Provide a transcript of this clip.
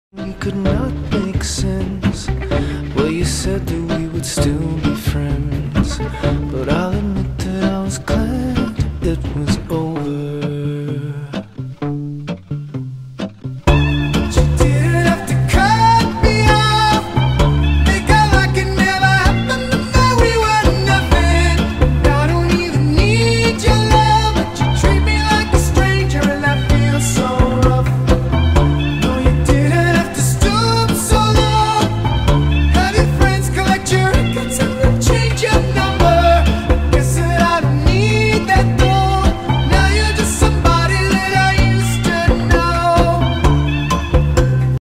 We could not make sense. Well, you said that we would still be friends, but I'll admit that I was glad it was